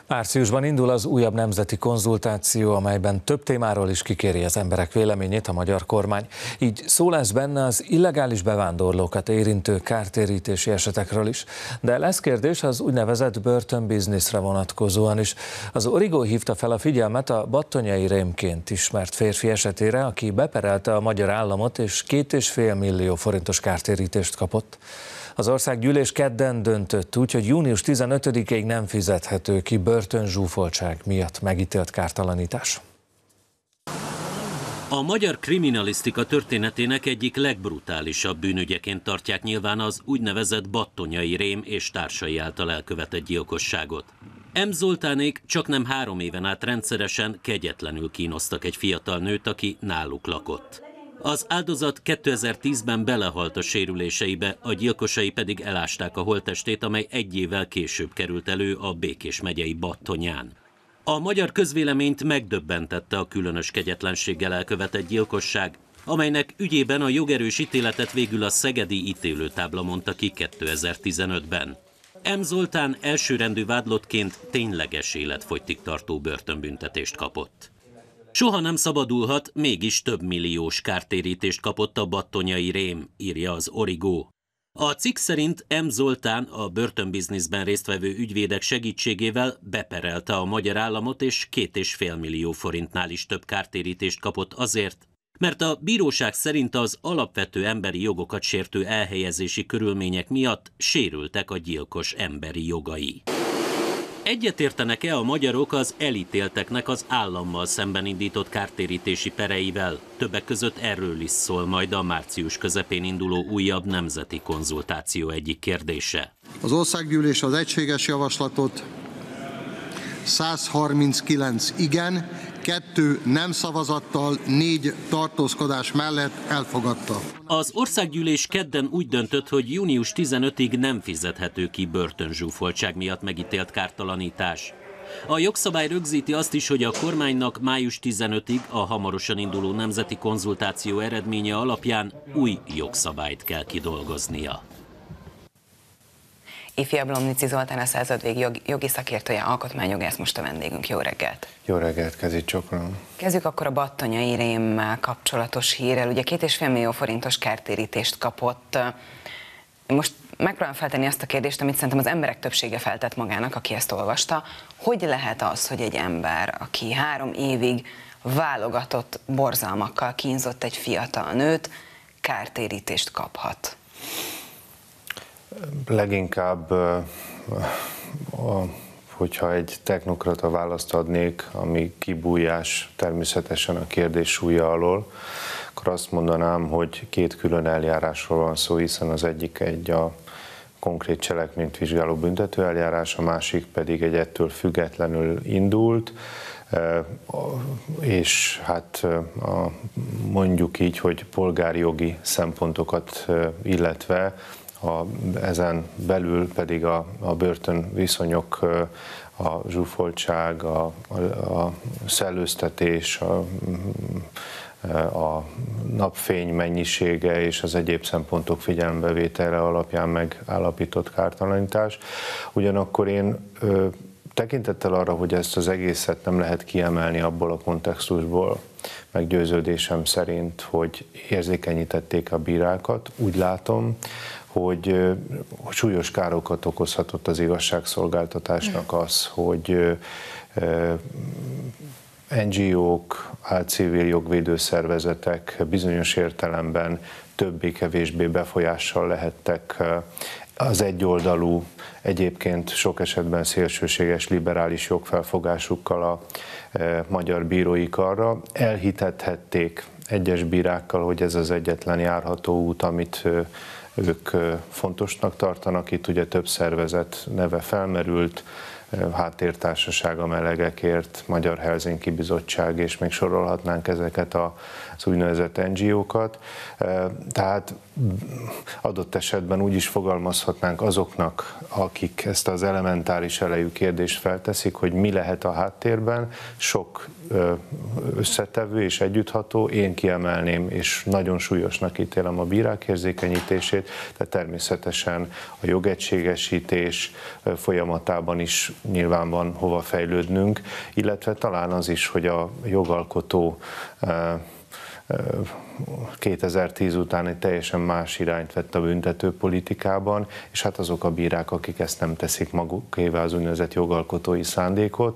Márciusban indul az újabb nemzeti konzultáció, amelyben több témáról is kikéri az emberek véleményét a magyar kormány. Így szó lesz benne az illegális bevándorlókat érintő kártérítési esetekről is. De lesz kérdés az úgynevezett börtönbizniszre vonatkozóan is. Az Origo hívta fel a figyelmet a Battonyai Rémként ismert férfi esetére, aki beperelte a magyar államot és 2,5 millió forintos kártérítést kapott. Az országgyűlés kedden döntött úgy, hogy június 15-ig nem fizethető ki börtönzsúfoltság miatt megítélt kártalanítás. A magyar kriminalisztika történetének egyik legbrutálisabb bűnügyeként tartják nyilván az úgynevezett Battonyai Rém és társai által elkövetett gyilkosságot. M. Zoltánék csaknem 3 éven át rendszeresen, kegyetlenül kínoztak egy fiatal nőt, aki náluk lakott. Az áldozat 2010-ben belehalt a sérüléseibe, a gyilkosai pedig elásták a holttestét, amely 1 évvel később került elő a Békés megyei Battonyán. A magyar közvéleményt megdöbbentette a különös kegyetlenséggel elkövetett gyilkosság, amelynek ügyében a jogerős ítéletet végül a szegedi ítélőtábla mondta ki 2015-ben. M. Zoltán elsőrendű vádlottként tényleges életfogytig tartó börtönbüntetést kapott. Soha nem szabadulhat, mégis több milliós kártérítést kapott a Battonyai Rém, írja az Origo. A cikk szerint M. Zoltán a börtönbizniszben résztvevő ügyvédek segítségével beperelte a magyar államot, és 2,5 millió forintnál is több kártérítést kapott azért, mert a bíróság szerint az alapvető emberi jogokat sértő elhelyezési körülmények miatt sérültek a gyilkos emberi jogai. Egyetértenek-e a magyarok az elítélteknek az állammal szemben indított kártérítési pereivel? Többek között erről is szól majd a március közepén induló újabb nemzeti konzultáció egyik kérdése. Az országgyűlés az egységes javaslatot 139 igen, 2 nem szavazattal, 4 tartózkodás mellett elfogadta. Az országgyűlés kedden úgy döntött, hogy június 15-ig nem fizethető ki börtönzsúfoltság miatt megítélt kártalanítás. A jogszabály rögzíti azt is, hogy a kormánynak május 15-ig a hamarosan induló nemzeti konzultáció eredménye alapján új jogszabályt kell kidolgoznia. Ifjabb Lomnici Zoltán, a Századvég jogi szakértője, alkotmányjogász most a vendégünk. Jó reggelt! Jó reggelt, Kezi Csokron! Kezdjük akkor a Battonyai Rémmel kapcsolatos hírrel. Ugye 2,5 millió forintos kártérítést kapott. Most megpróbálom feltenni azt a kérdést, amit szerintem az emberek többsége feltett magának, aki ezt olvasta. Hogy lehet az, hogy egy ember, aki 3 évig válogatott borzalmakkal kínzott egy fiatal nőt, kártérítést kaphat? Leginkább, hogyha egy technokrata választ adnék, ami kibújás természetesen a kérdés súlya alól, akkor azt mondanám, hogy 2 külön eljárásról van szó, hiszen az egyik a konkrét cselekményt vizsgáló büntetőeljárás, a másik pedig egy ettől függetlenül indult, és hát mondjuk így, hogy polgári jogi szempontokat illetve ezen belül pedig a börtönviszonyok, a zsúfoltság, a szellőztetés, a napfény mennyisége és az egyéb szempontok figyelembevétele alapján megállapított kártalanítás. Ugyanakkor én tekintettel arra, hogy ezt az egészet nem lehet kiemelni abból a kontextusból, meggyőződésem szerint, hogy érzékenyítették a bírákat, úgy látom, hogy súlyos károkat okozhatott az igazságszolgáltatásnak az, hogy NGO-k, álcivil jogvédő szervezetek bizonyos értelemben többé-kevésbé befolyással lehettek az egyoldalú, egyébként sok esetben szélsőséges liberális jogfelfogásukkal a magyar bírói karra. Elhitethették egyes bírákkal, hogy ez az egyetlen járható út, amit ők fontosnak tartanak. Itt ugye több szervezet neve felmerült, Háttértársaság a melegekért, Magyar Helsinki Bizottság, és még sorolhatnánk ezeket az úgynevezett NGO-kat. Tehát adott esetben úgy is fogalmazhatnánk azoknak, akik ezt az elementáris elejű kérdést felteszik, hogy mi lehet a háttérben, sok összetevő és együttható, én kiemelném, és nagyon súlyosnak ítélem a bírák érzékenyítését, de természetesen a jogegységesítés folyamatában is nyilván van hova fejlődnünk, illetve talán az is, hogy a jogalkotó 2010 után egy teljesen más irányt vett a büntetőpolitikában, és hát azok a bírák, akik ezt nem teszik magukévá, az úgynevezett jogalkotói szándékot,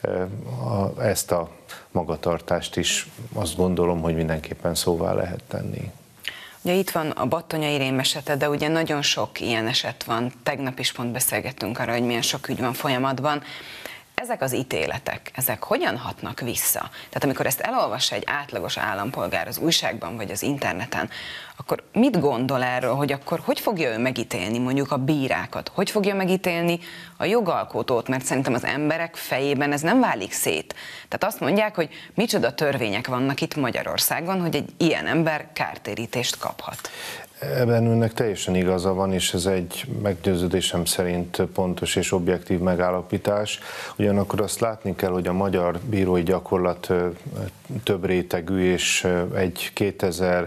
ezt a magatartást is azt gondolom, hogy mindenképpen szóvá lehet tenni. Ugye itt van a Battonyai Rém esete, de ugye nagyon sok ilyen eset van. Tegnap is pont beszélgettünk arra, hogy milyen sok ügy van folyamatban. Ezek az ítéletek, ezek hogyan hatnak vissza? Tehát amikor ezt elolvassa egy átlagos állampolgár az újságban vagy az interneten, akkor mit gondol erről, hogy akkor hogy fogja ő megítélni mondjuk a bírákat? Hogy fogja megítélni a jogalkotót? Mert szerintem az emberek fejében ez nem válik szét. Tehát azt mondják, hogy micsoda törvények vannak itt Magyarországon, hogy egy ilyen ember kártérítést kaphat. Ebben önnek teljesen igaza van, és ez egy meggyőződésem szerint pontos és objektív megállapítás. Ugyanakkor azt látni kell, hogy a magyar bírói gyakorlat több rétegű, és egy 2000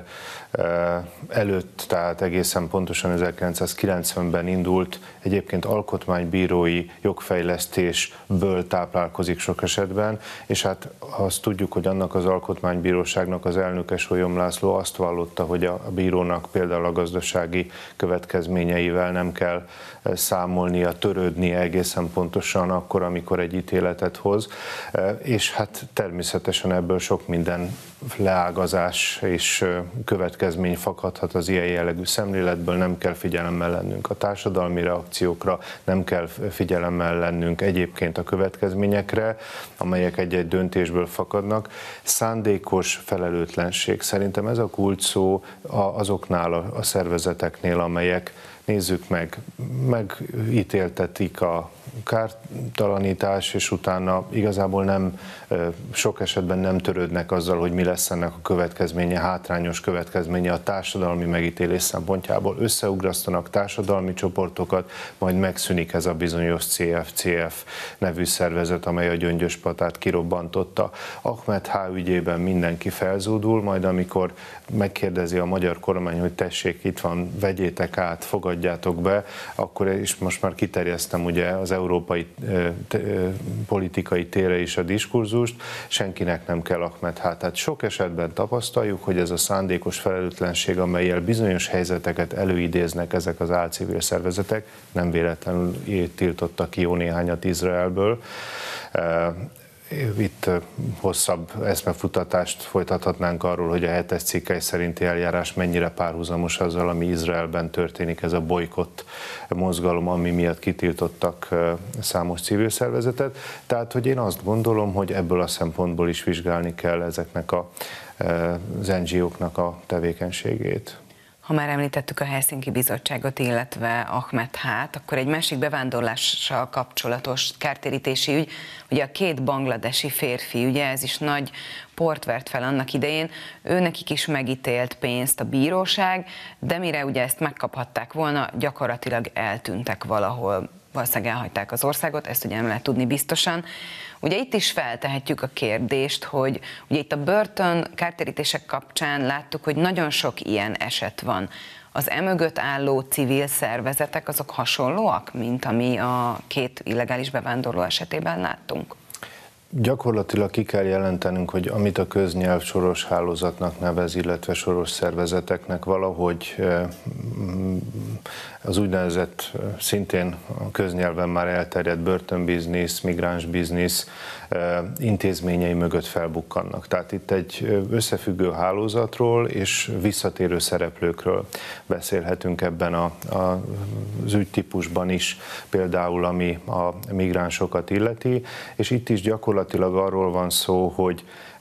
előtt, tehát egészen pontosan 1990-ben indult egyébként alkotmánybírói jogfejlesztésből táplálkozik sok esetben, és hát azt tudjuk, hogy annak az alkotmánybíróságnak az elnöke, Sólyom László azt vallotta, hogy a bírónak például a gazdasági következményeivel nem kell számolnia, törődnie egészen pontosan akkor, amikor egy ítéletet hoz, és hát természetesen ebből sok minden leágazás és következmény fakadhat az ilyen jellegű szemléletből, nem kell figyelemmel lennünk a társadalmi reakciókra, nem kell figyelemmel lennünk egyébként a következményekre, amelyek egy-egy döntésből fakadnak. Szándékos felelőtlenség, szerintem ez a kulcs szó azoknál a szervezeteknél, amelyek, nézzük meg, megítéltetik a kártalanítás, és utána igazából nem, sok esetben nem törődnek azzal, hogy mi lesz ennek a következménye, hátrányos következménye a társadalmi megítélés szempontjából. Összeugrasztanak társadalmi csoportokat, majd megszűnik ez a bizonyos CFCF nevű szervezet, amely a Gyöngyöspatát kirobbantotta. Ahmed H. ügyében mindenki felzúdul, majd amikor megkérdezi a magyar kormány, hogy tessék, itt van, vegyétek át, fogadjátok be, akkor is most már kiterjesztem ugye az európai politikai térre is a diskurzust, senkinek nem kell Ahmed H. Tehát sok esetben tapasztaljuk, hogy ez a szándékos felelőtlenség, amellyel bizonyos helyzeteket előidéznek ezek az álcivil szervezetek, nem véletlenül tiltottak ki jó néhányat Izraelből. Itt hosszabb eszmefutatást folytathatnánk arról, hogy a 7-es cikkely szerinti eljárás mennyire párhuzamos azzal, ami Izraelben történik, ez a bolykott mozgalom, ami miatt kitiltottak számos civil szervezetet. Tehát, hogy én azt gondolom, hogy ebből a szempontból is vizsgálni kell ezeknek az NGO-knak a tevékenységét. Ha már említettük a Helsinki Bizottságot, illetve Ahmed H-t, akkor egy másik bevándorlással kapcsolatos kártérítési ügy, ugye a 2 bangladesi férfi, ugye ez is nagy port vert fel annak idején, nekik is megítélt pénzt a bíróság, de mire ugye ezt megkaphatták volna, gyakorlatilag eltűntek valahol, valószínűleg elhagyták az országot, ezt ugye nem lehet tudni biztosan. Ugye itt is feltehetjük a kérdést, hogy ugye itt a börtön kártérítések kapcsán láttuk, hogy nagyon sok ilyen eset van. Az emögött álló civil szervezetek azok hasonlóak, mint ami a 2 illegális bevándorló esetében láttunk? Gyakorlatilag ki kell jelentenünk, hogy amit a köznyelv soros hálózatnak nevez, illetve soros szervezeteknek valahogy az úgynevezett szintén a köznyelven már elterjedt börtönbiznisz, migránsbiznisz intézményei mögött felbukkannak. Tehát itt egy összefüggő hálózatról és visszatérő szereplőkről beszélhetünk ebben az ügytípusban is, például ami a migránsokat illeti, és itt is gyakorlatilag arról van szó, hogy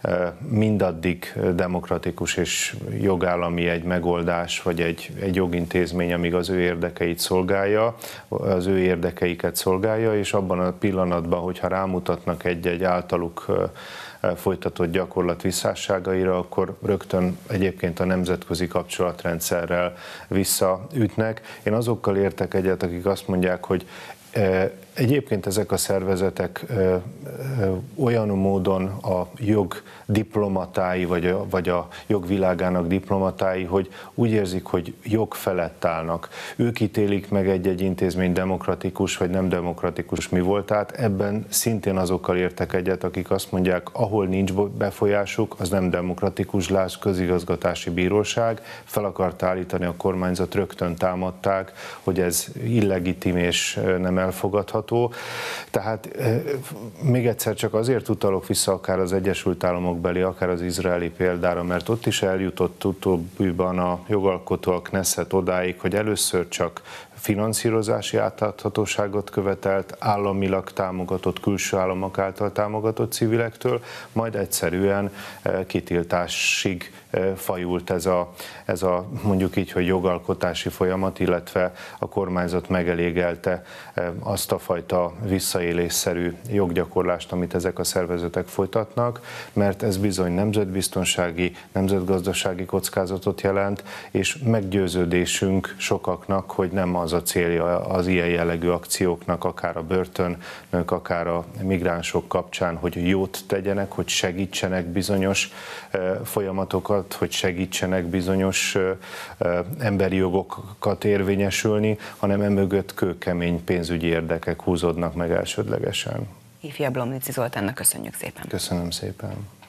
mindaddig demokratikus és jogállami egy megoldás, vagy egy jogintézmény, amíg az ő érdekeit szolgálja, az ő érdekeiket szolgálja, és abban a pillanatban, hogyha rámutatnak egy általuk folytatott gyakorlat visszásságaira, akkor rögtön egyébként a nemzetközi kapcsolatrendszerrel visszaütnek. Én azokkal értek egyet, akik azt mondják, hogy egyébként ezek a szervezetek olyan módon a jog diplomatái, vagy a jogvilágának diplomatái, hogy úgy érzik, hogy jog felett állnak. Ők ítélik meg egy intézmény demokratikus vagy nem demokratikus mi voltát. Ebben szintén azokkal értek egyet, akik azt mondják, ahol nincs befolyásuk, az nem demokratikus, lásd közigazgatási bíróság, fel akart állítani a kormányzat, rögtön támadták, hogy ez illegitim és nem elfogadható. Tehát még egyszer csak azért utalok vissza akár az Egyesült Államok beli, akár az izraeli példára, mert ott is eljutott utóbbiban a jogalkotó, a Knesset odáig, hogy először csak finanszírozási átláthatóságot követelt, államilag támogatott, külső államok által támogatott civilektől, majd egyszerűen kitiltásig fajult ez a mondjuk így, hogy jogalkotási folyamat, illetve a kormányzat megelégelte azt a fajta visszaélésszerű joggyakorlást, amit ezek a szervezetek folytatnak, mert ez bizony nemzetbiztonsági, nemzetgazdasági kockázatot jelent, és meggyőződésünk sokaknak, hogy nem az a célja az ilyen jellegű akcióknak, akár a börtönök, akár a migránsok kapcsán, hogy jót tegyenek, hogy segítsenek bizonyos folyamatokat, hogy segítsenek bizonyos emberi jogokat érvényesülni, hanem emögött kőkemény pénzügyi érdekek húzódnak meg elsődlegesen. Ifjabb Lomnici Zoltánnak köszönjük szépen. Köszönöm szépen.